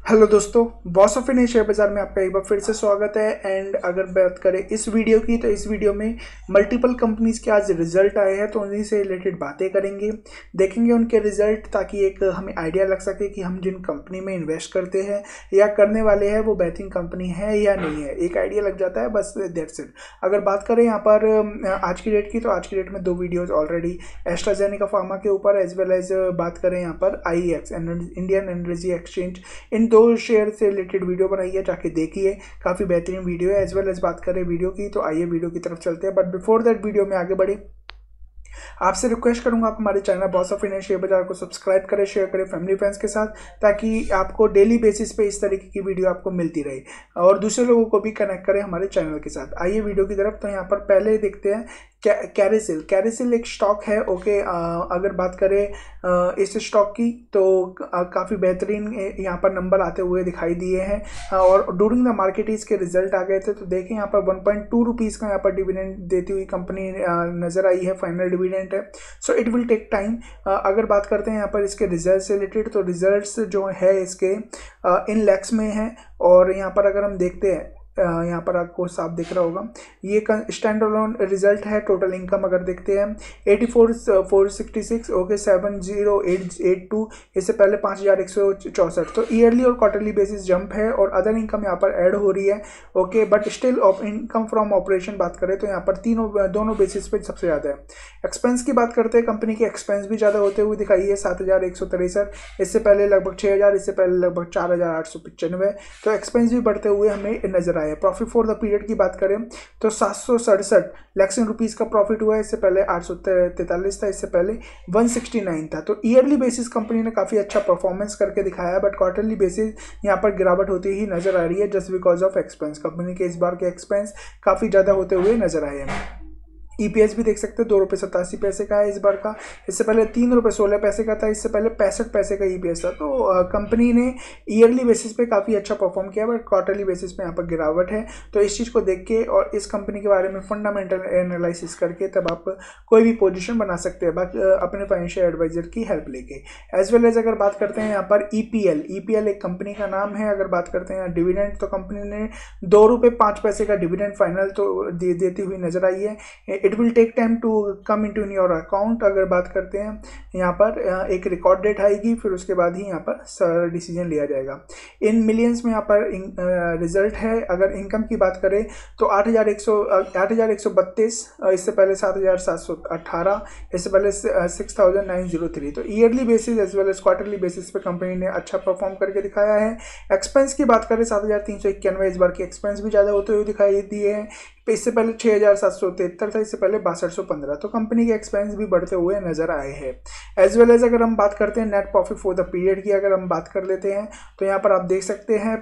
Hello दोस्तों, boss of India share बाजार में आपका एक बार फिर से स्वागत है। एंड अगर बात करें इस वीडियो की, तो इस वीडियो में मल्टीपल कंपनीज के आज रिजल्ट आए हैं, तो उन्हीं से रिलेटेड बातें करेंगे, देखेंगे उनके रिजल्ट, ताकि एक हमें आइडिया लग सके कि हम जिन कंपनी में इन्वेस्ट करते हैं या करने वाले हैं वो बेहतरीन कंपनी है या नहीं है। एक आइडिया लग जाता है, बस दैट्स इट। अगर बात करें यहाँ पर आज की डेट की, तो आज की डेट में दो वीडियोज ऑलरेडी एस्ट्राजेनेका फार्मा के ऊपर, एज वेल एज बात करें यहाँ पर IEX इंडियन एनर्जी एक्सचेंज, इन दो शेयर से रिलेटेड वीडियो बनाई है, जाके देखिए, काफ़ी बेहतरीन वीडियो है। एज वेल एज बात करें वीडियो की, तो आइए वीडियो की तरफ चलते हैं। बट बिफोर दैट वीडियो में आगे बढ़े, आपसे रिक्वेस्ट करूंगा आप हमारे channel boss of India share बाजार को सब्सक्राइब करें, शेयर करें फैमिली फ्रेंड्स के साथ, ताकि आपको डेली बेसिस पे इस तरीके की वीडियो आपको मिलती रहे और दूसरे लोगों को भी कनेक्ट करें हमारे चैनल के साथ। आइए वीडियो की तरफ। तो यहाँ पर पहले देखते हैं कैरिसिल एक स्टॉक है। ओके, अगर बात करें इस स्टॉक की, तो काफ़ी बेहतरीन यहाँ पर नंबर आते हुए दिखाई दिए हैं और ड्यूरिंग द मार्केट इसके रिजल्ट आ गए थे। तो देखें यहाँ पर 1.2 रुपीज़ का यहाँ पर डिविडेंड देती हुई कंपनी नज़र आई है, फाइनल डिविडेंड है। So it will take time. अगर बात करते हैं यहाँ पर इसके रिजल्ट से रिलेटेड, तो रिजल्ट्स जो है इसके इन लैक्स में है। और यहाँ पर अगर हम देखते हैं, यहाँ पर आपको साफ दिख रहा होगा, ये स्टैंड अलोन रिजल्ट है। टोटल इनकम अगर देखते हैं 84,466, ओके, 70,882, इससे पहले 5,164। तो ईयरली और क्वार्टरली बेसिस जंप है और अदर इनकम यहाँ पर ऐड हो रही है। Okay, but still of income from operation बात करें तो यहाँ पर दोनों बेसिस पे सबसे ज़्यादा है। एक्सपेंस की बात करते हैं, कंपनी के एक्सपेंस भी ज़्यादा होते हुए दिखाई है, 7,163, इससे पहले लगभग 6,000, इससे पहले लगभग 4,895। तो एक्सपेंस भी बढ़ते हुए हमें नजर आए। प्रॉफिट फॉर द पीरियड की बात करें तो 767 लाख रुपीस का प्रॉफिट हुआ है, इससे पहले 843 था, इससे पहले 169 था। तो ईयरली बेसिस कंपनी ने काफ़ी अच्छा परफॉर्मेंस करके दिखाया, बट क्वार्टरली बेसिस यहाँ पर गिरावट होती ही नजर आ रही है, just because of expense. Company के इस बार के एक्सपेंस काफ़ी ज़्यादा होते हुए नजर आए हैं। EPS भी देख सकते हैं, 2 रुपये 87 पैसे का है इस बार का, इससे पहले 3 रुपये 16 पैसे का था, इससे पहले 65 पैसे का EPS था। तो कंपनी ने ईयरली बेसिस पे काफ़ी अच्छा परफॉर्म किया, बट क्वार्टरली बेसिस पे यहाँ पर गिरावट है। तो इस चीज़ को देख के और इस कंपनी के बारे में फंडामेंटल एनालिसिस करके तब आप कोई भी पोजिशन बना सकते हैं, बाकी अपने फाइनेंशियल एडवाइजर की हेल्प लेके। एज वेल एज अगर बात करते हैं यहाँ पर EPL एक कंपनी का नाम है। अगर बात करते हैं डिविडेंड, तो कंपनी ने 2 रुपये 5 पैसे का डिविडेंड फाइनल तो देती हुई नजर आई है। It will take time to come into in your account. अगर बात करते हैं यहाँ पर एक रिकॉर्ड डेट आएगी, फिर उसके बाद ही यहाँ पर सारा डिसीजन लिया जाएगा। इन मिलियंस में यहाँ पर रिजल्ट है। अगर इनकम की बात करें तो 8,132, इससे पहले 7,718, इससे पहले 6,903। तो yearly basis as well as quarterly basis पे कंपनी ने अच्छा परफॉर्म करके दिखाया है। एक्सपेंस की बात करें 7,391, इस बार के एक्सपेंस भी ज़्यादा होते हुए दिखाई दिए हैं। इससे पहले 6,773 था, इससे पहले 6,215। तो कंपनी के एक्सपेंस भी बढ़ते हुए नजर आए हैं। एज वेल एज अगर हम बात करते हैं net profit for the period की, अगर हम बात कर लेते हैं, तो यहाँ पर आप देख सकते हैं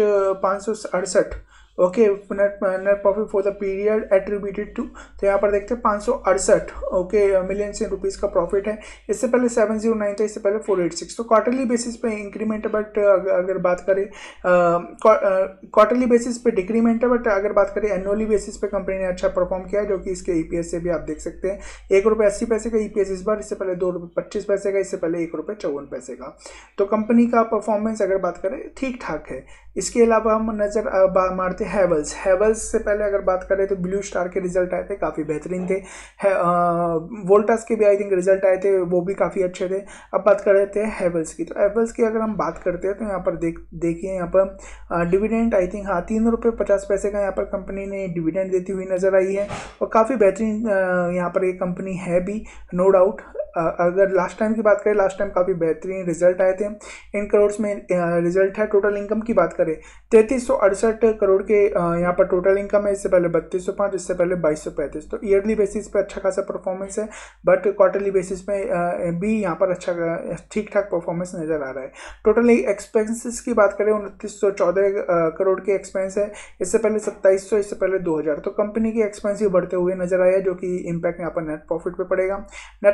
568, okay, net profit for the period attributed to, तो यहाँ पर देखते हैं 568, ओके, मिलियन रुपीज़ का प्रॉफिट है। इससे पहले 709 था, इससे पहले 486। तो क्वार्टरली बेसिस पे इंक्रीमेंट है, बट अगर बात करें क्वार्टरली बेसिस पे डिक्रीमेंट है, बट अगर बात करें एनुअली बेसिस पे कंपनी ने अच्छा परफॉर्म किया है, जो कि इसके EPS से भी आप देख सकते हैं। 1 रुपये 80 पैसे का EPS इस बार, इससे पहले 2 रुपये 25 पैसे का, इससे पहले 1 रुपये 54 पैसे का। तो कंपनी का परफॉर्मेंस अगर बात करें ठीक ठाक है। इसके अलावा हम नज़र मारते हैं हैवेल्स से पहले अगर बात करें तो ब्लू स्टार के रिजल्ट आए थे, काफ़ी बेहतरीन थे। वोल्टास के भी आई थिंक रिजल्ट आए थे, वो भी काफ़ी अच्छे थे। अब बात कर लेते हैं हैवेल्स की। तो हैवेल्स की अगर हम बात करते हैं तो यहाँ पर देखिए यहाँ पर डिविडेंड आई थिंक 3 रुपये 50 पैसे का यहाँ पर कंपनी ने डिविडेंड देती हुई नज़र आई है और काफ़ी बेहतरीन यहाँ पर एक कंपनी है भी, नो डाउट। अगर लास्ट टाइम की बात करें, लास्ट टाइम काफ़ी बेहतरीन रिजल्ट आए थे, इन करोड़ में रिजल्ट है। टोटल इनकम की बात करें 3,368 करोड़ के यहाँ पर टोटल इनकम है, इससे पहले 3,205, इससे पहले 2,235। तो ईयरली बेसिस पे अच्छा खासा परफॉर्मेंस है, बट क्वार्टरली बेसिस पे भी यहाँ पर अच्छा ठीक ठाक परफॉर्मेंस नज़र आ रहा है। टोटल एक्सपेंसेस की बात करें 2,914 करोड़ के एक्सपेंस है, इससे पहले 2,700, इससे पहले 2,000। तो कंपनी के एक्सपेंस भी बढ़ते हुए नजर आया, जो कि इम्पैक्ट यहाँ पर नेट प्रॉफिट पे पड़ेगा। नेट प्रॉफिट की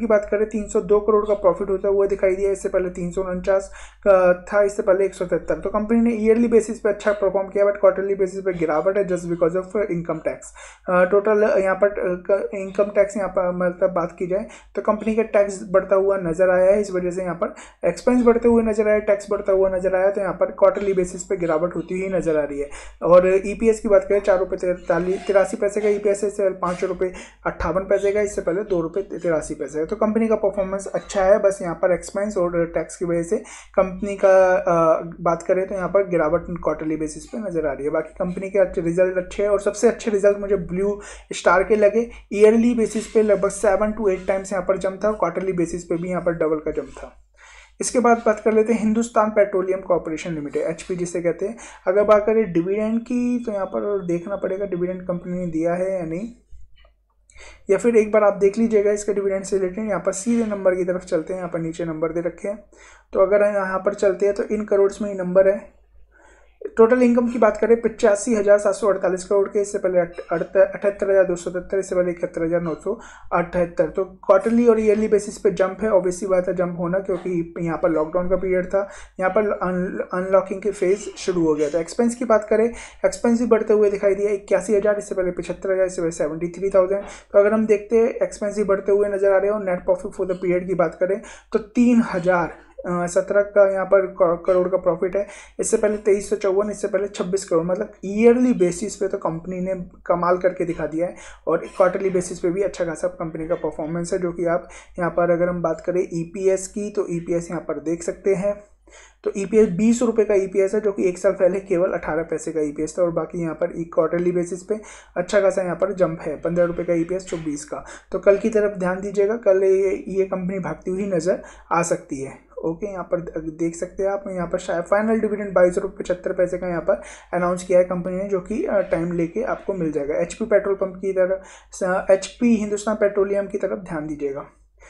बात करें 302 करोड़ का प्रॉफिट होता हुआ दिखाई दिया, इससे पहले 349 का था, इससे पहले 173। तो कंपनी ने ईयरली बेसिस पे अच्छा परफॉर्म किया, बट क्वार्टरली बेसिस पे गिरावट है just because of income tax. Total यहाँ पर इनकम टैक्स यहाँ पर मतलब बात की जाए तो कंपनी का टैक्स बढ़ता हुआ नजर आया है, इस वजह से यहाँ पर एक्सपेंस बढ़ते हुए नजर आया, टैक्स बढ़ता हुआ नजर आया, तो यहाँ पर क्वार्टरली बेसिस पे गिरावट होती हुई नजर आ रही है। और ईपीएस की बात करें 4 रुपये 83 पैसे का ईपीएस है, इससे 5 रुपये 58 पैसे का, इससे पहले 2 रुपये 83 पैसे। तो कंपनी का परफॉर्मेंस अच्छा है, बस यहाँ पर एक्सपेंस और टैक्स की वजह से कंपनी का बात करें तो यहाँ पर गिरावट क्वार्टरली बेसिस पे नजर आ रही है। बाकी कंपनी के अच्छे रिजल्ट अच्छे हैं, और सबसे अच्छे रिजल्ट मुझे ब्लू स्टार के लगे। ईयरली बेसिस पे लगभग 7 to 8 टाइम्स यहाँ पर जंप था, क्वार्टरली बेसिस पे भी यहाँ पर डबल का जंप था। इसके बाद बात कर लेते हैं Hindustan petroleum corporation limited, HP जिसे कहते हैं। अगर बात करें डिविडेंड की तो यहाँ पर देखना पड़ेगा डिविडेंड कंपनी ने दिया है या नहीं, या फिर एक बार आप देख लीजिएगा इसके डिविडेंड से रिलेटेड। यहाँ पर सीधे नंबर की तरफ चलते हैं, यहाँ पर नीचे नंबर दे रखे हैं, तो अगर यहाँ पर चलते हैं तो इन करोड़ में ही नंबर है। टोटल इनकम की बात करें 85,748 करोड़ के, इससे पहले 78,277, इससे पहले 71,978। तो क्वार्टरली और ईयरली बेसिस पे जंप है, ऑब्वियसली बात है जंप होना, क्योंकि यहाँ पर लॉकडाउन का पीरियड था, यहाँ पर अनलॉकिंग के फेज शुरू हो गया था। एक्सपेंस की बात करें, एक्सपेंस भी बढ़ते हुए दिखाई दिया, 81,000, इससे पहले 75,000, इससे पहले 73,000। तो अगर हम देखते हैं एक्सपेंस भी बढ़ते हुए नजर आ रहे हैं, और net profit for the period की बात करें तो 3,017 का यहाँ पर करोड़ का प्रॉफिट है, इससे पहले 2354, इससे पहले 26 करोड़। मतलब ईयरली बेसिस पे तो कंपनी ने कमाल करके दिखा दिया है, और क्वार्टरली बेसिस पे भी अच्छा खासा कंपनी का परफॉर्मेंस है, जो कि आप यहाँ पर अगर हम बात करें ईपीएस की तो ईपीएस यहाँ पर देख सकते हैं। तो ईपीएस 20 रुपये का ईपीएस है, जो कि एक साल पहले केवल 18 पैसे का ईपीएस था, और बाकी यहाँ पर क्वार्टरली बेसिस पे अच्छा खासा यहाँ पर जंप है, 15 रुपये का ईपीएस 24 का। तो कल की तरफ ध्यान दीजिएगा, कल ये कंपनी भागती हुई नज़र आ सकती है। ओके, यहाँ पर देख सकते हैं आप, यहाँ पर शायद फाइनल डिविडेंड 22.75 का यहाँ पर अनाउंस किया है कंपनी ने, जो कि टाइम लेके आपको मिल जाएगा। एचपी पेट्रोल पंप की तरफ, एचपी हिंदुस्तान पेट्रोलियम की तरफ ध्यान दीजिएगा,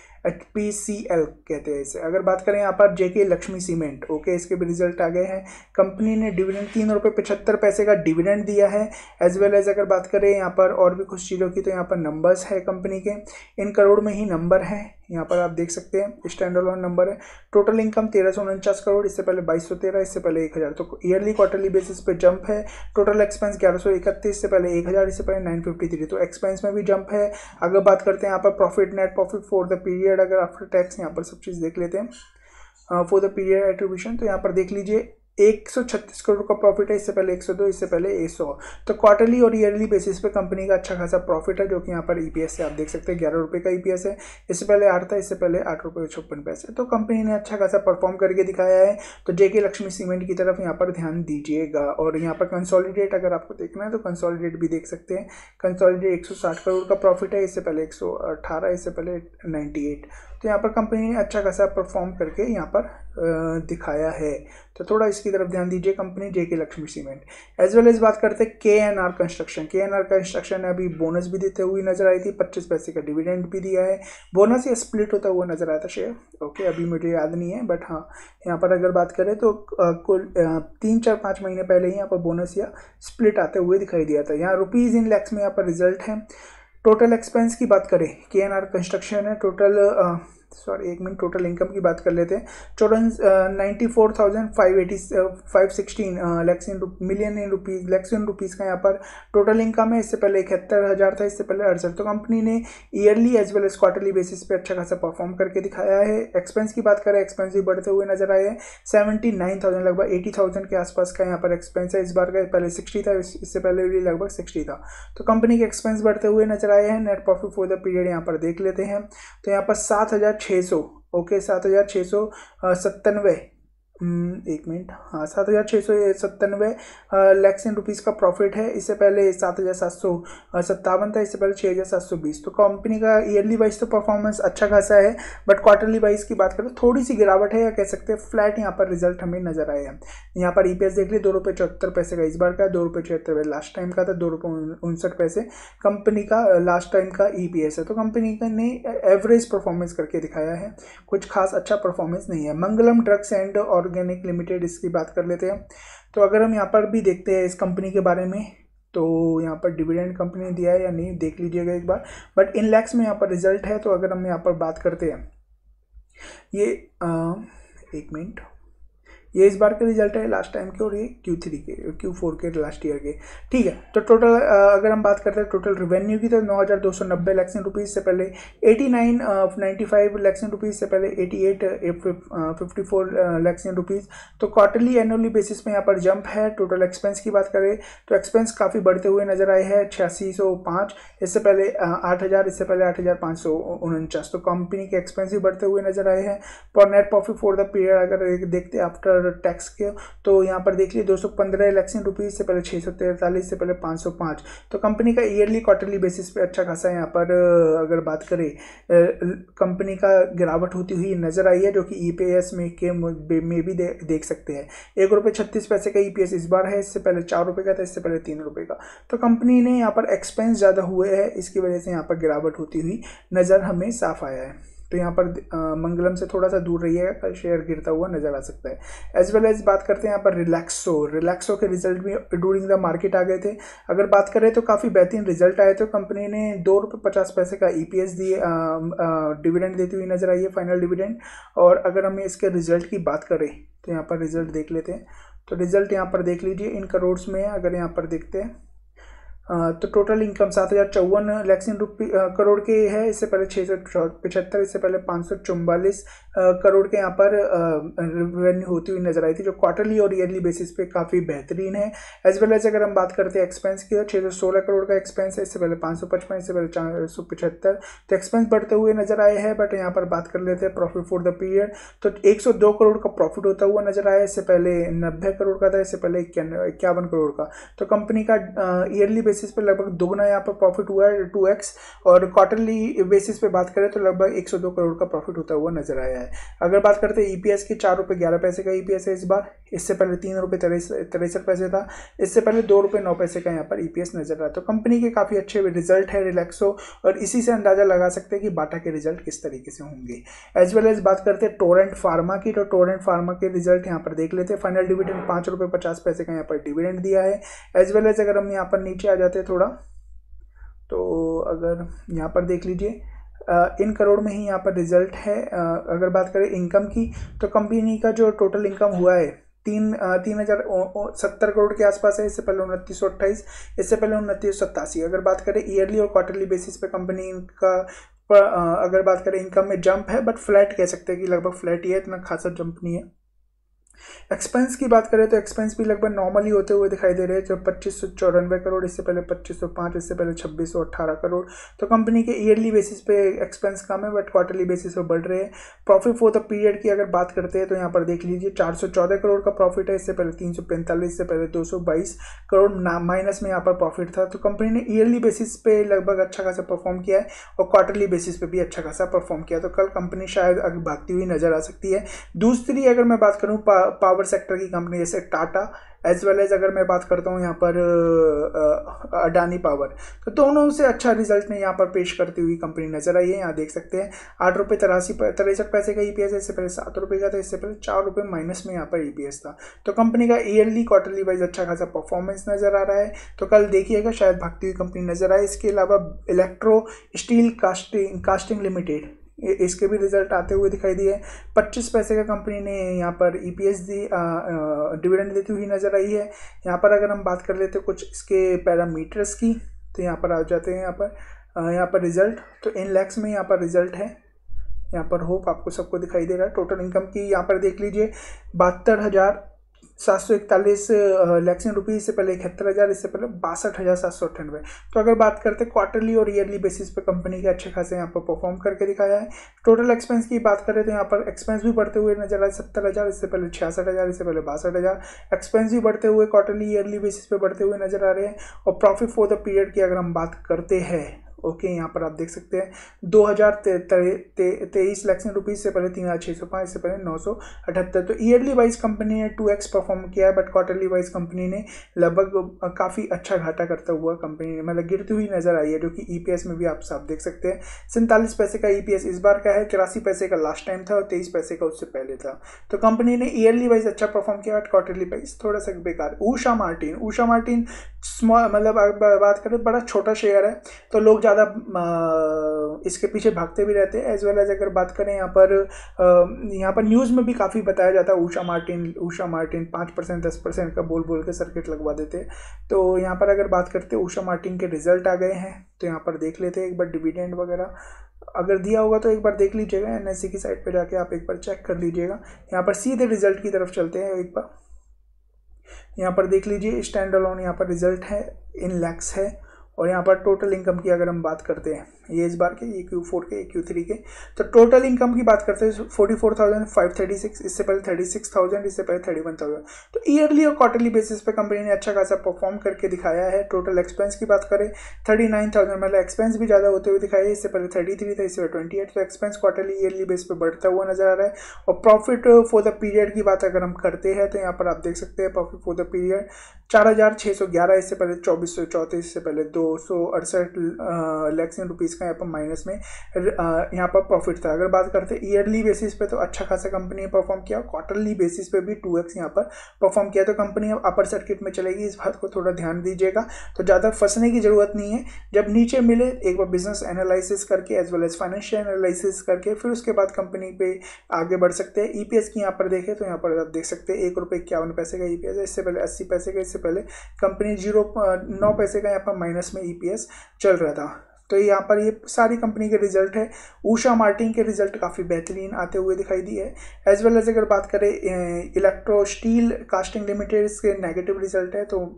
HPCL कहते हैं इसे। अगर बात करें यहाँ पर जेके लक्ष्मी सीमेंट, ओके, इसके भी रिजल्ट आ गए हैं। कंपनी ने डिविडेंड 3 रुपये 75 पैसे का डिविडेंड दिया है, एज वेल एज अगर बात करें यहाँ पर और भी कुछ चीज़ों की, तो यहाँ पर नंबर्स है कंपनी के, इन करोड़ में ही नंबर है, यहाँ पर आप देख सकते हैं स्टैंड अलोन नंबर है। टोटल इनकम 1349 करोड़, इससे पहले 2213, इससे पहले 1000। तो ईयरली क्वार्टरली बेसिस पे जंप है। टोटल एक्सपेंस 1131, इससे पहले 1000, इससे पहले 953। तो एक्सपेंस में भी जंप है। अगर बात करते हैं यहाँ पर profit, net profit for the period, अगर आफ्टर टैक्स यहाँ पर सब चीज़ देख लेते हैं फॉर द पीरियड एट्रीब्यूशन, तो यहाँ पर देख लीजिए 136 करोड़ का प्रॉफिट है, इससे पहले 102, इससे पहले 100। तो क्वार्टरली और ईयरली बेसिस पे कंपनी का अच्छा खासा प्रॉफिट है, जो कि यहाँ पर ईपीएस से आप देख सकते हैं 11 रुपये का ईपीएस है, इससे पहले 8 था, इससे पहले 8 रुपये 56 पैसे। तो कंपनी ने अच्छा खासा परफॉर्म करके दिखाया है। तो जेके लक्ष्मी सीमेंट की तरफ यहाँ पर ध्यान दीजिएगा। और यहाँ पर कंसोलिडेट अगर आपको देखना है तो कंसोलिडेट भी देख सकते हैं। कंसोलिडेट 160 करोड़ का प्रॉफिट है, इससे पहले 118, इससे पहले 98। तो यहाँ पर कंपनी ने अच्छा खासा परफॉर्म करके यहाँ पर दिखाया है। तो थोड़ा इसकी तरफ ध्यान दीजिए company JK Lakshmi cement. As well as बात करते हैं KNR कंस्ट्रक्शन। KNR कंस्ट्रक्शन ने अभी बोनस भी देते हुए नजर आई थी, 25 पैसे का डिविडेंड भी दिया है। बोनस या स्प्लिट होता हुआ नजर आया था शेयर, ओके, अभी मुझे याद नहीं है, बट हाँ यहाँ पर अगर बात करें तो कुल 3-4-5 महीने पहले ही यहाँ पर बोनस या स्प्लिट आते हुए दिखाई दिया था। यहाँ रुपीज़ इन लैक्स में यहाँ पर रिजल्ट है। टोटल एक्सपेंस की बात करें, KNR कंस्ट्रक्शन है, टोटल इनकम की बात कर लेते हैं। 94,516 million in rupees, lakhs in rupees का यहाँ पर टोटल इनकम है। इससे पहले 71,000 था, इससे पहले 68। तो कंपनी ने yearly as well as quarterly basis पे अच्छा खासा परफॉर्म करके दिखाया है। एक्सपेंस की बात करें, एक्सपेंस भी बढ़ते हुए नजर आए हैं। 79,000, लगभग 80,000 के आसपास का यहाँ पर एक्सपेंस है इस बार का, पहले 60 था, इससे पहले भी लगभग 60 था। तो कंपनी के एक्सपेंस बढ़ते हुए नजर आए हैं। Net profit for the period यहाँ पर देख लेते हैं, तो यहाँ पर 7,600, ओके, 7,697, एक मिनट, हाँ 7,697 लैक्स इन रुपीज़ का प्रॉफिट है। इससे पहले 7,757 था, इससे पहले 6,720। तो कंपनी का ईयरली वाइज तो परफॉर्मेंस अच्छा खासा है, बट क्वार्टरली वाइज की बात करें थोड़ी सी गिरावट है, या कह सकते हैं फ्लैट यहाँ पर रिजल्ट हमें नजर आए हैं। यहाँ पर ईपीएस देख लिए 2.74 रुपये का इस बार का, 2.76 लास्ट टाइम का था, 2.59 कंपनी का लास्ट टाइम का ईपीएस है। तो कंपनी ने एवरेज परफॉर्मेंस करके दिखाया है, कुछ खास अच्छा परफॉर्मेंस नहीं है। Mangalam drugs and organic limited, इसकी बात कर लेते हैं। तो अगर हम यहाँ पर भी देखते हैं इस कंपनी के बारे में, तो यहाँ पर डिविडेंड कंपनी ने दिया है या नहीं देख लीजिएगा एक बार, बट इन लैक्स में यहाँ पर रिजल्ट है। तो अगर हम यहाँ पर बात करते हैं ये एक मिनट, ये इस बार के रिजल्ट है लास्ट टाइम के, और ये Q3 के Q4 के लास्ट ईयर के, ठीक है। तो टोटल अगर हम बात करते हैं टोटल रेवेन्यू की, तो 9,290 लाख रुपीज़ से पहले 8995 लाख रुपीज़ से पहले 8854 लाख रुपीज़। तो क्वार्टरली एनुअली बेसिस पे यहाँ पर जंप है। टोटल एक्सपेंस की बात करें तो एक्सपेंस काफ़ी बढ़ते हुए नजर आए हैं, 8605, इससे पहले 8000, इससे पहले 8549। तो कंपनी के एक्सपेंस भी बढ़ते हुए नजर आए हैं। और net profit for the period अगर देखते हैं आफ्टर टैक्स के, तो यहाँ पर देख लीजिए 215 लाख रुपीज़ से पहले 643, से पहले 505। तो कंपनी का ईयरली क्वार्टरली बेसिस पे अच्छा खासा यहाँ पर अगर बात करें कंपनी का गिरावट होती हुई नजर आई है, जो कि EPS में भी देख सकते हैं। ₹1.36 का EPS इस बार है, इससे पहले ₹4 का था, इससे पहले ₹3 का। तो कंपनी ने यहाँ पर एक्सपेंस ज़्यादा हुए हैं, इसकी वजह से यहाँ पर गिरावट होती हुई नज़र हमें साफ आया है। तो यहाँ पर मंगलम से थोड़ा सा दूर रहिएगा, शेयर गिरता हुआ नजर आ सकता है। एज वेल एज बात करते हैं यहाँ पर रिलैक्सो के रिजल्ट भी ड्यूरिंग द मार्केट आ गए थे। अगर बात करें तो काफ़ी बेहतरीन रिजल्ट आए थे। कंपनी ने ₹2.50 का EPS दिए, डिविडेंड देती हुई नजर आई है, फाइनल डिविडेंड। और अगर हम इसके रिजल्ट की बात करें तो यहाँ पर रिजल्ट देख लेते हैं। तो रिजल्ट यहाँ पर देख लीजिए इन करोड़ में है। अगर यहाँ पर देखते हैं तो टोटल इनकम 7,054 लाख करोड़ के है, इससे पहले 675, इससे पहले 544 करोड़ के यहाँ पर रेवेन्यू होती हुई नजर आई थी, जो क्वार्टरली और ईयरली बेसिस पे काफ़ी बेहतरीन है। एज वेल एज अगर हम बात करते हैं एक्सपेंस की, तो 616 करोड़ का एक्सपेंस है, इससे पहले 555, इससे पहले 475। तो एक्सपेंस बढ़ते हुए नजर आए हैं। बट यहाँ पर बात कर लेते हैं प्रॉफिट फॉर द पीरियड, तो 102 करोड़ का प्रॉफिट होता हुआ नजर आया, इससे पहले 90 करोड़ का था, इससे पहले 51 करोड़ का। तो कंपनी का ईयरली बेसिस पे लगभग दोगुना यहाँ पर प्रॉफिट हुआ है, 2x। और क्वार्टरली बेसिस पे बात करें तो लगभग 102 करोड़ का प्रॉफिट होता हुआ नजर आया है। अगर बात करते हैं EPS की, ₹4.11 का EPS है इस बार, इससे पहले ₹3.63 था, इससे पहले ₹2.09 का यहाँ पर EPS नजर आ रहा है। तो कंपनी के काफ़ी अच्छे रिजल्ट है रिलैक्सो, और इसी से अंदाजा लगा सकते हैं कि बाटा के रिजल्ट किस तरीके से होंगे। एज वेल एज बात करते हैं टोरेंट फार्मा की, तो टोरेंट फार्मा के रिजल्ट यहाँ पर देख लेते हैं। फाइनल डिविडेंड ₹5.50 का यहाँ पर डिविडेंड दिया है। एज वेल एज अगर हम यहाँ पर नीचे आ जाते हैं थोड़ा, तो अगर यहाँ पर देख लीजिए इन करोड़ में ही यहाँ पर रिजल्ट है। अगर बात करें इनकम की, तो कंपनी का जो टोटल इनकम हुआ है 3,070 करोड़ के आसपास है, इससे पहले 2928, इससे पहले 2987। अगर बात करें ईयरली और क्वार्टरली बेसिस पे कंपनी का अगर बात करें इनकम में जंप है, बट फ्लैट कह सकते हैं कि लगभग फ्लैट ही है, इतना खासा जंप नहीं है। एक्सपेंस की बात करें तो एक्सपेंस भी लगभग नॉर्मल ही होते हुए दिखाई दे रहे हैं, जो 2594 करोड़, इससे पहले 2505, इससे पहले 2618 करोड़। तो कंपनी के ईयरली बेसिस पे एक्सपेंस कम है, बट क्वार्टरली बेसिस पे बढ़ रहे हैं। प्रॉफिट फॉर द पीरियड की अगर बात करते हैं तो यहाँ पर देख लीजिए 414 करोड़ का प्रॉफिट है, इससे पहले 345, इससे पहले 222 करोड़ माइनस में यहाँ पर प्रॉफिट था। तो कंपनी ने ईयरली बेसिस पे लगभग अच्छा खासा परफॉर्म किया है, और क्वार्टरली बेसिस पे भी अच्छा खासा परफॉर्म किया। तो कल कंपनी शायद आगे भागती हुई नजर आ सकती है। दूसरी अगर मैं बात करूँ पावर सेक्टर की कंपनी जैसे टाटा, एज वेल एज अगर मैं बात करता हूँ यहाँ पर अडानी पावर, तो दोनों से अच्छा रिजल्ट ने यहाँ पर पेश करती हुई कंपनी नजर आई है। यहाँ देख सकते हैं ₹8.63 का EPS है, इससे पहले ₹7 का था, इससे पहले ₹4 माइनस में यहाँ पर EPS था। तो कंपनी का ईयरली क्वार्टरली वाइज अच्छा खासा परफॉर्मेंस नजर आ रहा है। तो कल देखिएगा शायद भागती हुई कंपनी नजर आए। इसके अलावा इलेक्ट्रो स्टील कास्टिंग लिमिटेड, इसके भी रिजल्ट आते हुए दिखाई दिए। 25 पैसे का कंपनी ने यहाँ पर EPS दी, डिविडेंड देती हुई नजर आई है। यहाँ पर अगर हम बात कर लेते हैं कुछ इसके पैरामीटर्स की, तो यहाँ पर आ जाते हैं यहाँ पर रिजल्ट, तो इन लैक्स में यहाँ पर रिजल्ट है। यहाँ पर होप आपको सबको दिखाई दे रहा है। टोटल इनकम की यहाँ पर देख लीजिए 72,741 लाख रुपीज़, से पहले 71,000, इससे पहले 62,798। तो अगर बात करते हैं क्वार्टरली और ईयरली बेसिस पे कंपनी के अच्छे खासे यहाँ पर परफॉर्म करके दिखाया है। टोटल एक्सपेंस की बात करें तो यहाँ पर एक्सपेंस भी बढ़ते हुए नजर आए, 70,000, इससे पहले 66,000, इससे पहले 62,000। एक्सपेंस भी बढ़ते हुए क्वार्टरली ईयरली बेसिस पे बढ़ते हुए नजर आ रहे हैं। और प्रॉफिट फॉर द पीरियड की अगर हम बात करते हैं ओके, यहाँ पर आप देख सकते हैं 2023 लाख रुपीज़ से पहले 3,605, इससे पहले 978। तो ईयरली वाइज कंपनी ने 2x परफॉर्म किया है, बट क्वार्टरली वाइज कंपनी ने लगभग काफ़ी अच्छा घाटा करता हुआ कंपनी ने मतलब गिरती हुई नजर आई है, जो कि ईपीएस में भी आप साफ देख सकते हैं। 47 पैसे का ईपीएस इस बार का है, 83 पैसे का लास्ट टाइम था और 23 पैसे का उससे पहले था। तो कंपनी ने ईयरली वाइज अच्छा परफॉर्म किया, बट क्वार्टरली वाइज थोड़ा सा बेकार। उषा मार्टिन स्मॉल मतलब अगर बात करें बड़ा छोटा शेयर है, तो लोग ज़्यादा इसके पीछे भागते भी रहते हैं। एज वेल एज अगर बात करें यहाँ पर न्यूज़ में भी काफ़ी बताया जाता है उषा मार्टिन 5% 10% का बोल के सर्किट लगवा देते हैं। तो यहाँ पर अगर बात करते हैं उषा मार्टिन के रिजल्ट आ गए हैं, तो यहाँ पर देख लेते हैं एक बार डिविडेंड वगैरह अगर दिया होगा तो एक बार देख लीजिएगा, एनएससी की साइट पर जाके आप एक बार चेक कर लीजिएगा। यहाँ पर सीधे रिजल्ट की तरफ चलते हैं, एक बार यहाँ पर देख लीजिए स्टैंड अलोन यहाँ पर रिजल्ट है इन लैक्स है। और यहाँ पर टोटल इनकम की अगर हम बात करते हैं, ये इस बार के, ये Q4 के, Q3 के, तो टोटल इनकम की बात करते हैं 44,536, इससे पहले 36,000, इससे पहले 31,000। तो ईयरली और क्वार्टरली बेसिस पे कंपनी ने अच्छा खासा परफॉर्म करके दिखाया है। टोटल एक्सपेंस की बात करें 39,000, मतलब एक्सपेंस भी ज़्यादा होते हुए दिखाया है। इससे पहले 33 था, इससे पहले 28। तो एक्सपेंस क्वार्टरली ईयरली बेस पे बढ़ता हुआ नजर आ रहा है। और प्रॉफिट फॉर द पीरियड की बात अगर हम करते हैं, तो यहाँ पर आप देख सकते हैं प्रॉफिट फॉर द पीरियड 4,611, इससे पहले 2,434, इससे पहले 268 लाख रुपीज़ का यहाँ पर माइनस में यहाँ पर प्रॉफिट था। अगर बात करते हैं ईयरली बेसिस पे, तो अच्छा खासा कंपनी ने परफॉर्म किया। क्वार्टरली बेसिस पे भी 2x यहाँ पर परफॉर्म किया। तो कंपनी अब अपर सर्किट में चलेगी, इस बात को थोड़ा ध्यान दीजिएगा। तो ज़्यादा फंसने की जरूरत नहीं है, जब नीचे मिले एक बार बिजनेस एनालिसिस करके as well as financial analysis करके फिर उसके बाद कंपनी पे आगे बढ़ सकते हैं। ईपीएस की यहाँ पर देखें तो यहाँ पर आप देख सकते हैं ₹1.51 का ईपीएस है, इससे पहले 80 पैसे का, इससे पहले कंपनी 0.9 पैसे का यहाँ पर माइनस में ईपीएस चल रहा था। तो यहाँ पर ये सारी कंपनी के रिजल्ट है। उषा मार्टिन के रिजल्ट काफ़ी बेहतरीन आते हुए दिखाई दिए है। एज वेल एज अगर बात करें इलेक्ट्रो स्टील कास्टिंग लिमिटेड, इसके नेगेटिव रिजल्ट है, तो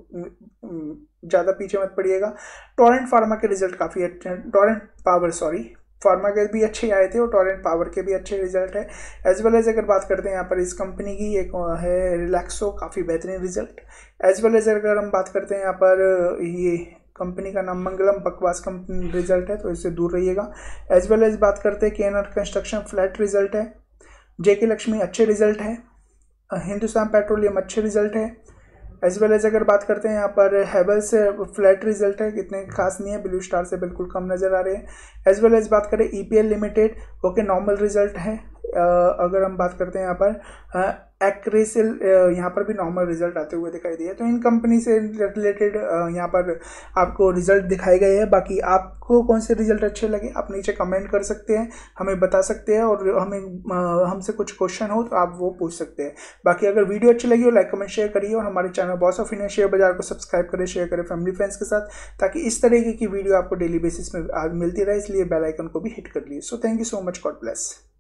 ज़्यादा पीछे मत पड़िएगा। टोरेंट फार्मा के रिजल्ट काफ़ी अच्छे हैं, टोरेंट पावर फार्मा के भी अच्छे आए थे और टोरेंट पावर के भी अच्छे रिजल्ट है। एज वेल एज अगर बात करते हैं यहाँ पर इस कंपनी की एक है रिलैक्सो, काफ़ी बेहतरीन रिजल्ट। एज वेल एज अगर हम बात करते हैं यहाँ पर ये कंपनी का नाम मंगलम बकवास कंपनी रिजल्ट है, तो इससे दूर रहिएगा। एज वेल एज बात करते हैं केएनआर कंस्ट्रक्शन फ्लैट रिजल्ट है, जेके लक्ष्मी अच्छे रिजल्ट है, हिंदुस्तान पेट्रोलियम अच्छे रिजल्ट है। एज वेल एज अगर बात करते हैं यहाँ पर हेवल्स से फ्लैट रिजल्ट है, इतने खास नहीं है, ब्लू स्टार से बिल्कुल कम नज़र आ रहे हैं। एज वेल एज बात करें EPL limited, okay normal result है। अगर हम बात करते हैं यहाँ पर एक्रेसिल, यहाँ पर भी नॉर्मल रिजल्ट आते हुए दिखाई दिए। तो इन कंपनी से रिलेटेड यहाँ पर आपको रिजल्ट दिखाए गए हैं। बाकी आपको कौन से रिजल्ट अच्छे लगे आप नीचे कमेंट कर सकते हैं, हमें बता सकते हैं, और हमसे कुछ क्वेश्चन हो तो आप वो पूछ सकते हैं। बाकी अगर वीडियो अच्छी लगी हो लाइक कमेंट शेयर करिए, और हमारे channel boss of India share बाजार को सब्सक्राइब करें, शेयर करें फैमिली फ्रेंड्स के साथ, ताकि इस तरीके की वीडियो आपको डेली बेसिस में मिलती रहे। इसलिए बेल आइकन को भी हिट कर लीजिए। So thank you so much, god bless.